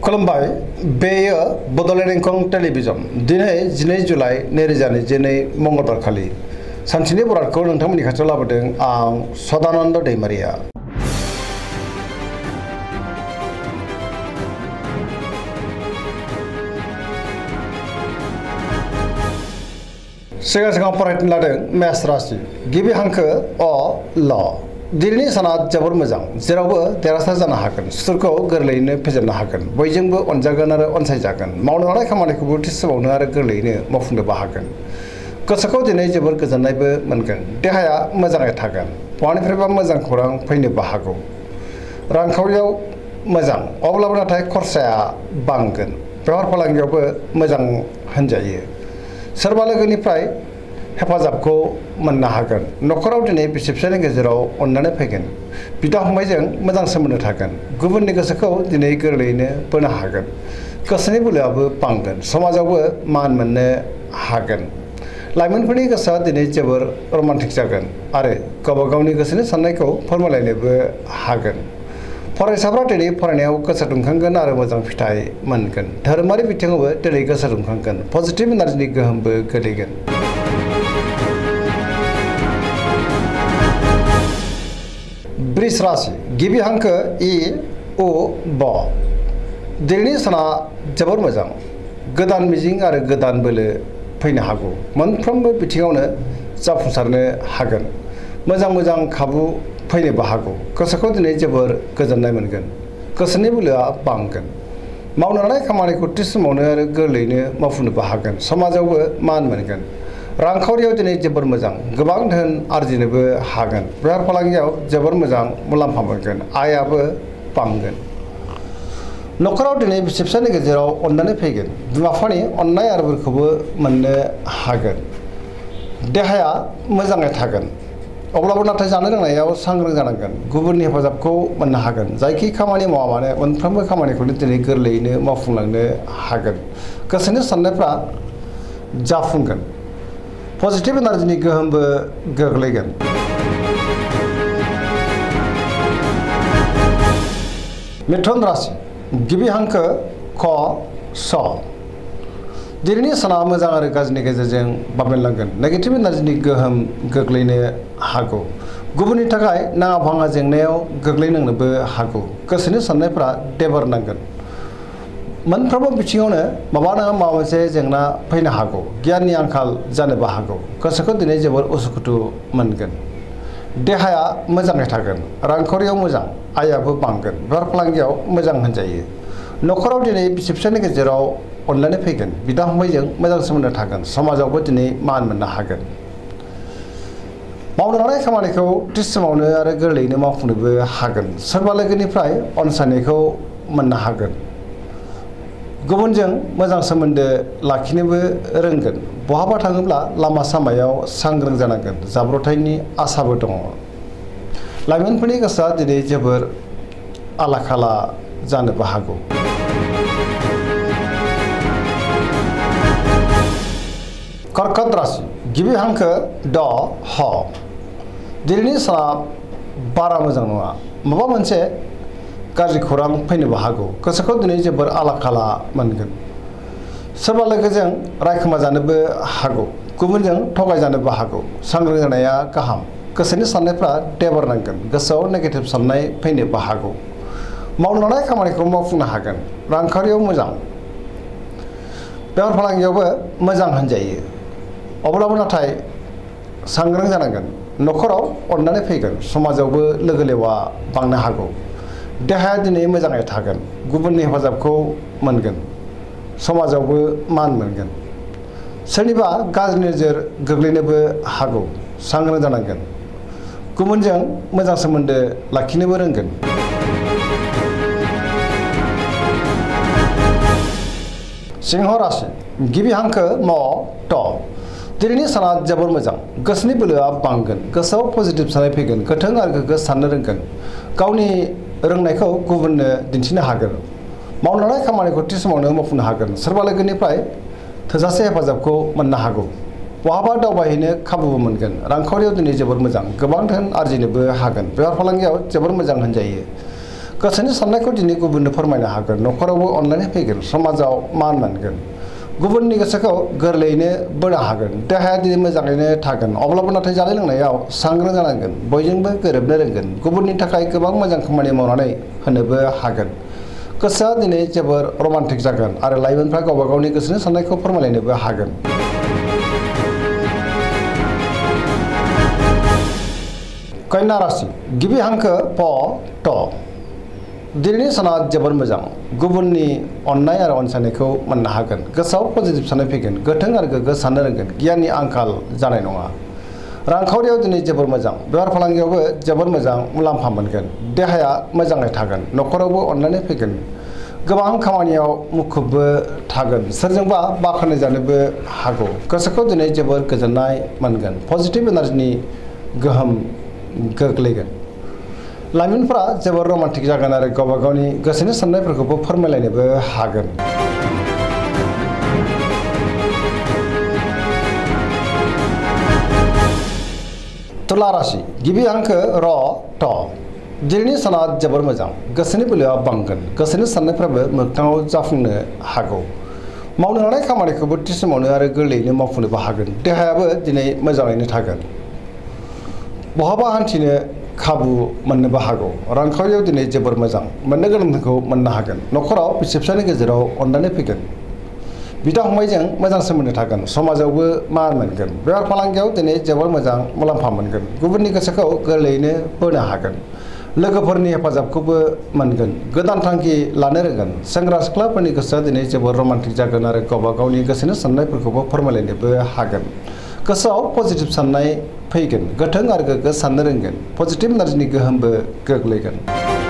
खुलुमबाय बेयो बड'लेण्ड इंखं टेलिभिजन दिनै 12 जुलाइ 2022 मंगलबार खालि सानसेनि बरादखौ नोंथांमोननि खाथियाव लाबोदों आं सदानन्द दैमारिया। सिगां फरायनो लादों मेष राशि गिबि हांखो अ ल दिनैनि साना जोबोर मोजां जेरावबो देरहासार जानो हागोन सुथुरखौ गोरलैयैनो फेजेननो हागोन बयजोंबो अनजागोन आरो अनसायजागोन मावनो लानाय खामानिखौबो थि समावनो आरो गोरलैयैनो मावफुंनोबो हागोन गोसोखौ दिनै जोबोर गोजोननायबो मोनगोन देहाया मोजाङै थागोन बहानिफ्रायबा मोजां खौरां फैनोबो हागौ रांखावरियाव मोजां अब्लाबो नाथाय खरसाया बांगोन बेफार फालांगियावबो मोजां होनजायो सोरबा लोगोनिफ्राय हेफाजाबखौ मोननो हागोन न'खराव दिनै बिसि फिसायनि गेजेराव अननानै फैगोन बिदा फंबायजों मोजां सोमोन्दो थागोन गुबुननि गोसोखौ दिनै गोरलैयैनो बोनो हागोन गोसोनि बोलोआबो बांगोन समाजावबो मान मोननो हागोन लाइमोनफोरनि गोसोआ दिनै जोबोर रमान्टिक जागोन आरो गावबा गावनि गोसोनि साननायखौ फोरमायलायनोबो हागोन फरायसाफ्रा दिनै फरायनायाव गोसो दुंखांगोन आरो मोजां फिथाइ मोनगोन धोरोमारि बिथिङावबो दिनै गोसो दुंखांगोन पजिटिभ एनार्जिनि गोहोमबो गोलैगोन वृष राशि गिबि हांखो इ उ ब दिनैनि साना जोबोर मोजां गोदान मिजिं आरो गोदान बोलो फैनो हागौ मोनफ्रोमबो बिथिङावनो जाफुंसारनो हागोन मोजां खाबु फैनोबो हागौ गोसोखौ दिनै जोबोर गोजोननाय मोनगोन गोसोनि बोलोआ बांगोन मावनो लानाय खामानिखौ थि समावनो आरो गोरलैयैनो मावफुंनोबो हागोन समाजावबो मान मोनगोन रांखावरियाव दिनै जोबोर मोजां गोबां धोन आरजिनोबो हागोन बेफार फालांगियाव जोबोर मोजां मुलाम्फा मोनगोन आयाबो बांगोन न'खराव दिनै बिसि फिसायनि गेजेराव अननानै फैगोन बिमा बिफानि अननाय आरो बोरखौबो मोननो हागोन देहाया मोजाङै थागोन अब्लाबो नाथाय जानाय लोंनायाव सांग्रां जानांगोन गुबुननि हेफाजाबखौ मोननो हागोन जायखि खामानि मावा मानो मोनफ्रोमबो खामानिखौनो दिनै गोरलैयैनो मावफुंलांनो हागोन गोसोनि साननायफ्रा जाफुंगोन पजिटिभ एनार्जिनि गोहोमबो गोग्लैगोन मिथुन राशि गिबि हांखो ख स दिनैनि साना मोजां आरो गाज्रिनि गेजेरजों बाबेनलांगोन नेगेटिभ एनार्जिनि गोहोम गोग्लैनो हागौ गुबुननि थाखाय नाङा फाङा जेंनायाव गोग्लैनांनोबो हागौ गोसोनि साननायफ्रा देबोरनांगोन मोनफ्रोमबो बिथिङावनो माबा नङा माबा मोनसे जेंना फैनो हागौ गियाननि आंखाल जानोबो हागौ गोसोखौ दिनै जोबोर उसुखुथु मोनगोन देहाया मोजाङै थागोन रांखावरियाव मोजां आयाबो बांगोन बेफार फालांगियाव मोजां होनजायो न'खराव दिनै बिसि फिसायनि गेजेराव अनलायनाय फैगोन बिदा फंबायजों मोजां सोमोन्दो थागोन समाजावबो दिनै मान मोननो हागोन मावनो लानाय खामानिखौ थि समावनो आरो गोरलैयैनो मावफुंनोबो हागोन सोरबा लोगोनिफ्राय अनसायनायखौ मोननो हागोन गुबुनजों मोजां सोमोन्दो लाखिनोबो रोंगोन बहाबा थाङोब्ला लामा सामायाव सांग्रां जानांगोन जाब्रथायनि आसाबो दङ लाइमोनफोरनि गोसोआ दिनै जोबोर आला खाला जानोबो हागौ कर्कट राशि गिबि हांखो ड ह दिनैनि साना बारा मोजां नङा माबा मोनसे गाज्रि खौरां फैनोबो हागौ गोसोखौ दिनै जोबोर आला खाला मोनगोन सोरबा लोगोजों रायखोमा जानोबो हागौ गुबुनजों थगायजानोबो हागौ सांग्रां जानाया गाहाम गोसोनि साननायफ्रा देबोरनांगोन गोसोआव नेगेटिभ साननाय फैनोबो हागौ मावनो लानाय खामानिखौ मावफुंनो हागोन रांखावरियाव मोजां बेफार फालांगियावबो मोजां होनजायो अब्लाबो नाथाय सांग्रां जानांगोन न'खराव अननानै फैगोन समाजावबो लोगो लेवा बांनो हागौ देहाया दिनै मोजाङै थागोन गुबुननि हेफाजाबखौ मोनगोन समाजावबो मान मोनगोन सोरनिबा गाज्रि नोजोर गोग्लैनोबो हागौ सांग्रां जानांगोन गुबुनजों मोजां सोमोन्दो लाखिनोबो रोंगोन सिंह राशि गिबि हांखो म ट दिनैनि साना जोबोर मोजां गोसोनि बोलोआ बांगोन गोसोआव पजिटिभ साननाय फैगोन गोथों आरो गोग्गो साननो रोंगोन गावनि रोंनायखौ गुबुननो दिन्थिनो हागोन मावनो लानाय खामानिखौ थि समावनो मावफुंनो हागोन सोरबा लोगोनिफ्राय थोजासे हेफाजाबखौ मोननो हागौ बहाबा दावबायहैनो खाबुबो मोनगोन रांखावरियाव दिनै जोबोर मोजां गोबां धोन आरजिनोबो हागोन बेफार फालांगियाव जोबोर मोजां होनजायो गोसोनि साननायखौ दिनै गुबुननो फोरमायनो हागोन न'खरावबो अनलायनाय फैगोन समाजाव मान मोनगोन गुबुननि गोसोखौ गोरलैयैनो बोनो हागोन देहाया दिनै मोजाङैनो थागोन अब्लाबो नाथाय जानाय लोंनायाव सांग्रां जानांगोन बयजोंबो गोरोबनो रोंगोन गुबुननि थाखाय गोबां मोजां खामानि मावनानै होनोबो हागोन गोसोआ दिनै जोबोर रमान्टिक जागोन आरो लाइमोनफ्रा गावबा गावनि गोसोनि साननायखौ फोरमायलायनोबो हागोन कन्या राशि गिबि हांखो प ट दिनैनि साना जोबोर मोजां गुबुननि अननाय आरो अनसायनायखौ मोननो हागोन गोसोआव पजिटिभ साननाय फैगोन गोथों आरो गोग्गो साननो रोंगोन गियाननि आंखाल जानाय नङा रांखावरियाव दिनै जोबोर मोजां बेफार फालांगियावबो जोबोर मोजां मुलाम्फा मोनगोन देहाया मोजाङै थागोन न'खरावबो अनलायनाय फैगोन गोबां खामानियाव मुखुबबो थागोन सोरजोंबा बाख्नाय जानोबो हागौ गोसोखौ दिनै जोबोर गोजोननाय मोनगोन पजिटिभ एनार्जिनि गोहोम गोग्लैगोन लाइमोनफोरा जोबोर रमान्टिक जागोन आरो गावबा गावनि गोसोनि साननायफोरखौबो फोरमायलायनोबो हागोन तुला राशि गिबि हांखो र ट दिनैनि साना जोबोर मोजां गोसोनि बोलोआ बांगोन गोसोनि साननायफ्राबो मोगथाङाव जाफुंनो हागौ मावनो लानाय खामानिखौबो थि समावनो आरो गोरलैयैनो मावफुंनोबो हागोन देहायाबो दिनै मोजाङैनो थागोन बहाबा हान्थिनो खाबु मोननोबो हागौ रांखावरियाव दिनै जोबोर मोजां मोननो गोनांखौ मोननो हागोन न'खराव बिसि फिसायनि गेजेराव अनलायनाय फैगोन बिदा फंबायजों मोजां सोमोन्दो थागोन समाजावबो मान मोनगोन बेफार फालांगियाव दिनै जोबोर मोजां मुलाम्फा मोनगोन गुबुननि गोसोखौ गोरलैयैनो बोनो हागोन लोगोफोरनि हेफाजाबखौबो मोनगोन गोदान थांखि लानो रोंगोन सेंग्रा सिख्लाफोरनि गोसोआ दिनै जोबोर रमान्टिक जागोन आरो गावबा गावनि गोसोनि साननायफोरखौबो फोरमायलायनोबो हागोन गोसोआव पजिटिभ साननाय फैगोन गोथों आरो गोग्गो साननो रोंगोन पजिटिभ एनार्जिनि गोहोमबो गोग्लैगोन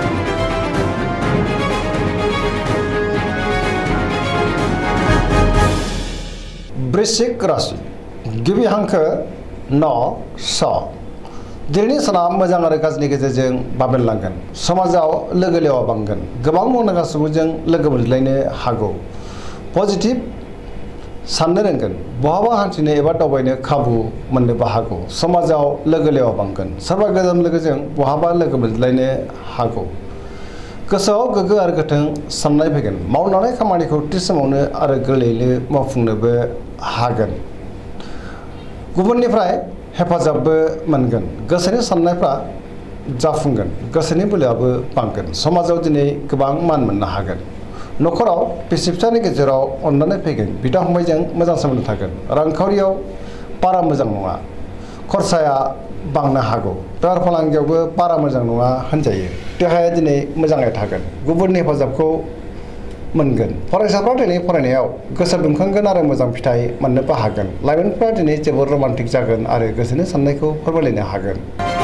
वृश्चिक राशि गिबि हांखो न स दिनैनि साना मोजां आरो गाज्रिनि गेजेरजों बाबेनलांगोन समाजाव लोगो लेवा बांगोन गोबां मुंदांखा सुबुंजों लोगो मोनज्लायनो हागौ पजिटिभ साननो रोंगोन बहाबा हान्थिनो एबा दावबायनो खाबु मोननोबो हागौ समाजाव लोगो लेवा बांगोन सोरबा गोजान लोगोजों बहाबा लोगो मोनज्लायनो हागौ गोसोआव गोग्गो आरो गोथों साननाय फैगोन मावनो लानाय खामानिखौ थि समावनो आरो गोरलैयैनो मावफुंनोबो हागोन गुबुननिफ्राय हेफाजाबबो मोनगोन गोसोनि साननायफ्रा जाफुंगोन गोसोनि बोलोआबो बांगोन समाजाव दिनै गोबां मान मोननो हागोन न'खराव बिसि फिसायनि गेजेराव अनलायनाय फैगोन बिदा फंबायजों मोजां सोमोन्दो थागोन रांखावरियाव बारा मोजां नङा खरसाया बांनो हागौ बेफार फालांगियावबो बारा मोजां नङा होनजायो देहाया दिनै मोजाङै थागोन गुबुननि हेफाजाबखौ मोनगोन फरायसाफ्रा दिनै फरायनायाव गोसो दुंखांगोन आरो मोजां फिथाइ मोननोबो हागोन लाइमोनफ्रा दिनै जोबोर रमान्टिक जागोन आरो गोसोनि साननायखौ फोरमायलायनो हागोन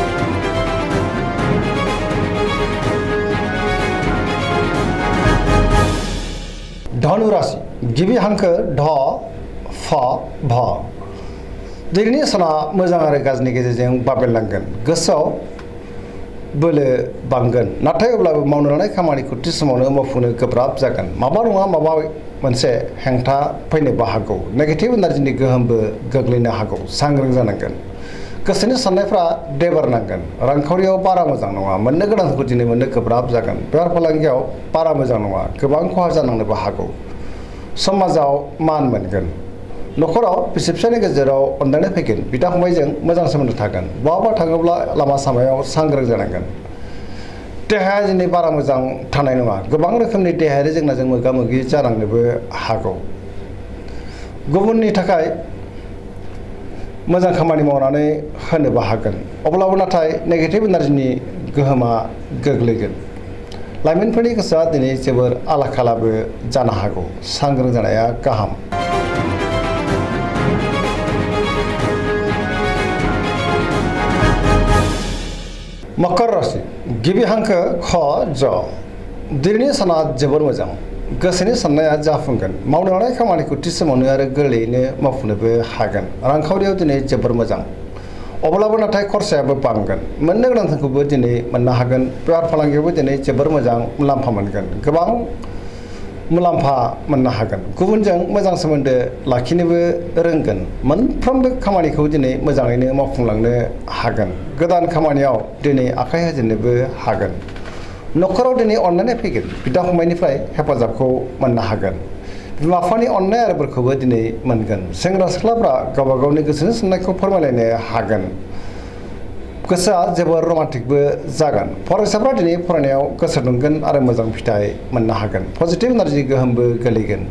धनु राशि गिबि हांखो ढ फ भ दिनैनि साना मोजां आरो गाज्रिनि गेजेरजों बाबेनलांगोन गोसोआव बोलो बांगोन नाथाय अब्लाबो मावनो लानाय खामानिखौ थि समावनो मावफुंनो गोब्राब जागोन माबा नङा माबा मोनसे हेंथा फैनोबो हागौ नेगेटिभ एनार्जिनि गोहोमबो गोग्लैनो हागौ सांग्रां जानांगोन गोसोनि साननायफ्रा देबारनांगोन रांखावरियाव बारा मोजां नङा मोननो गोनांखौ दिनै मोननो गोब्राब जागोन बेफार फालांगियाव बारा मोजां नङा गोबां खहा जानांनोबो हागौ समाजाव मान मोनगोन न'खराव बिसि फिसायनि गेजेराव अनलायनाय फैगोन बिदा फंबायजों मोजां सोमोन्दो थागोन बहाबा थाङोब्ला लामा सामायाव सांग्रां जानांगोन देहाया दिनै बारा मोजां थानाय नङा गोबां रोखोमनि देहायारि जेंनाजों मोगा मोगि जानांनोबो हागौ गुबुननि थाखाय मोजां खामानि मावनानै होनोबो हागोन अब्लाबो नाथाय नेगेटिभ एनार्जिनि गोहोमा गोग्लैगोन लाइमोनफोरनि गोसोआ दिनै जोबोर आला खालाबो जानो हागौ सांग्रां जानाया गाहाम मकर राशि गिबि हांखो ख ज दिनैनि साना जोबोर मोजां गोसोनि साननाया जाफुंगोन मावनो लानाय खामानिखौ थि समावनो आरो गोरलैयैनो मावफुंनोबो हागोन रांखावरियाव दिनै जोबोर मोजां अब्लाबो नाथाय खरसायाबो बांगोन मोननो गोनांखौबो दिनै मोननो हागोन बेफार फालांगियावबो दिनै जोबोर मोजां मुलाम्फा मोनगोन गोबां मुलाम्फा मोननो हागोन गुबुनजों मोजां सोमोन्दो लाखिनोबो रोंगोन मोनफ्रोमबो खामानिखौ दिनै मोजाङैनो मावफुंलांनो हागोन गोदान खामानियाव दिनै आखाइ होजेननोबो हागोन न'खराव दिनै अननानै फैगोन बिदा फंबायनिफ्राय हेफाजाबखौ मोननो हागोन बिमा बिफानि अननाय आरो बोरखौबो दिनै मोनगोन सेंग्रा सिख्लाफ्रा गावबा गावनि गोसोनि साननायखौ फोरमायलायनो हागोन गोसोआ जोबोर रमान्टिकबो जागोन फरायसाफ्रा दिनै फरायनायाव गोसो दुंगोन आरो मोजां फिथाइ मोननो हागोन पजिटिभ एनार्जि गोहोमबो गोलैगोन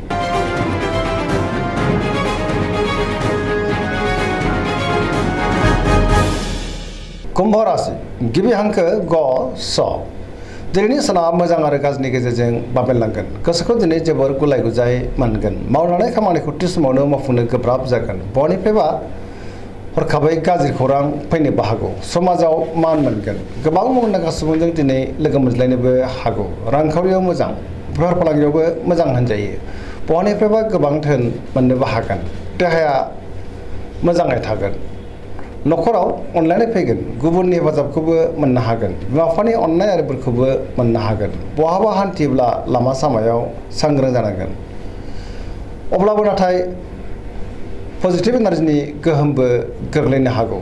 कुम्भ राशि गिबि हांखो ग स दिनैनि साना मोजां आरो गाज्रिनि गेजेरजों बाबेनलांगोन गोसोखौ दिनै जोबोर गुलाय गुजाय मोनगोन मावनानै खामानिखौ थि समावनो मावफुंनो गोब्राब जागोन बयनिफ्रायबा हरखाबै गाज्रि खौरां फैनोबो हागौ समाजाव मान मोनगोन गोबां मुंदांखा सुबुंजों दिनै लोगो मोनज्लायनोबो हागौ रांखावरियाव मोजां बेफार फालांगियावबो मोजां होनजायो बहानिफ्रायबा गोबां धोन मोननोबो हागोन देहाया मोजाङै थागोन न'खराव अनलायनाय फैगोन गुबुननि हेफाजाबखौबो मोननो हागोन बिमा बिफानि अननाय आरो बोरखौबो मोननो हागोन बहाबा हान्थियोब्ला लामा सामायाव सांग्रां जानांगोन अब्लाबो नाथाय पजिटिभ एनार्जिनि गोहोमबो गोग्लैनो हागौ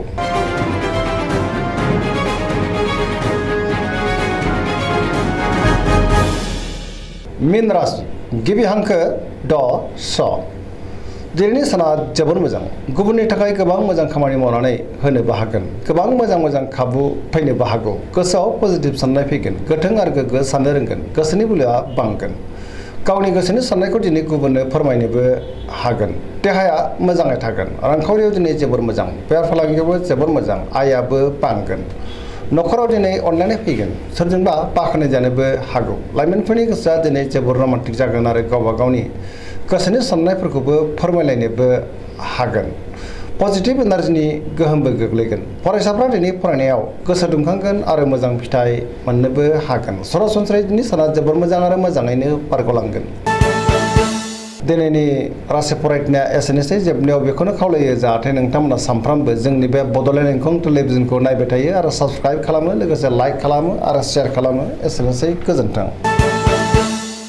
मीन राशि गिबि हांखो ड स दिनैनि साना जोबोर मोजां गुबुननि थाखाय गोबां मोजां खामानि मावनानै होनोबो हागोन गोबां मोजां खाबु फैनोबो हागौ गोसोआव पजिटिभ साननाय फैगोन गोथों आरो गोग्गो साननो रोंगोन गोसोनि बोलोआ बांगोन गावनि गोसोनि साननायखौ दिनै गुबुननो फोरमायनोबो हागोन देहाया मोजाङै थागोन रांखावरियाव दिनै जोबोर मोजां बेफार फालांगियावबो जोबोर मोजां आयाबो बांगोन न'खराव दिनै अनलायनाय फैगोन सोरजोंबा बाख्नाय जानोबो हागौ लाइमोनफोरनि गोसोआ दिनै जोबोर रमान्टिक जागोन आरो गावबा गावनि गोसोनि साननायफोरखौबो फोरमायलायनोबो हागोन पजिटिभ एनार्जिनि गोहोमबो गोग्लैगोन फरायसाफ्रा दिनै फरायनायाव गोसो दुंखांगोन आरो मोजां फिथाइ मोननोबो हागोन सरासनस्रायै दिनै साना जोबोर मोजां आरो मोजाङैनो बारग'लांगोन दिनैनि राशि फरायनाया एसेनोसै जोबनायाव बेखौनो खावलायो जाहाथे नोंथांमोना सानफ्रामबो जोंनि बे बड'लेण्ड इंखं टेलिभिजनखौ नायबाय थायो आरो साबस्क्राइब खालामो लोगोसे लाइक खालामो आरो शेयार खालामो एसेनोसै गोजोन्थों